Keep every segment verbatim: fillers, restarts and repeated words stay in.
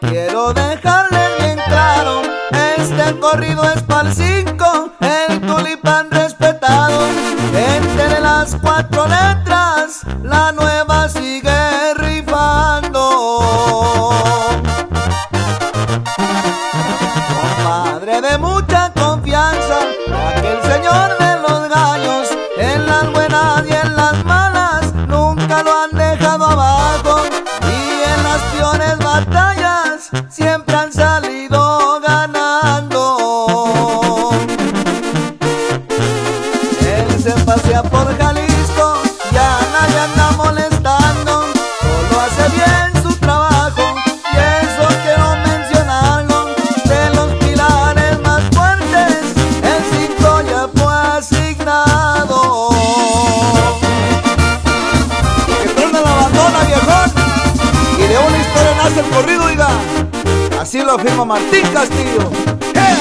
quiero dejarles bien claro, este corrido es pa'l cinco, el Tulipán respetado. Gente de las cuatro letras, la nueva sigue rifando. Compadre de mucha confianza, aquel señor de los gallos, en las buenas y en las malas, nunca lo han dejado abajo. Y en las peores batallas, siempre han salido ganando. Él se pasea por Jalisco, ya nadie anda molestando, solo hace bien su trabajo, y eso quiero mencionarlo. De los pilares más fuertes, el cinco ya fue asignado. Que truena la bandona, viejón, y de una historia nace el corrido, oiga. Así lo afirma Martín Castillo. ¡Yeah!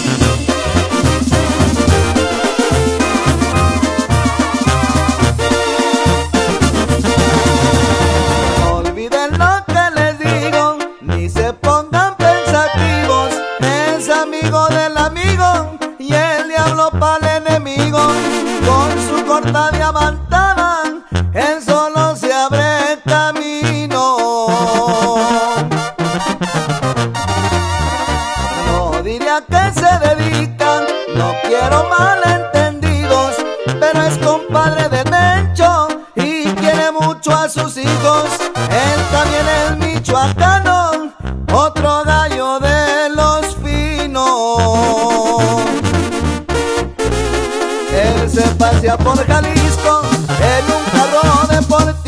No olviden lo que les digo, ni se pongan pensativos. Es amigo del amigo y el diablo pa'l enemigo. Con su corta diamantada, él solo se abre camino. No diría que se dedican, no quiero malentendidos, pero es compadre de Tencho y quiere mucho a sus hijos. Él también es michoacano, otro gallo de los finos. Él se pasea por Jalisco en un carro deportivo.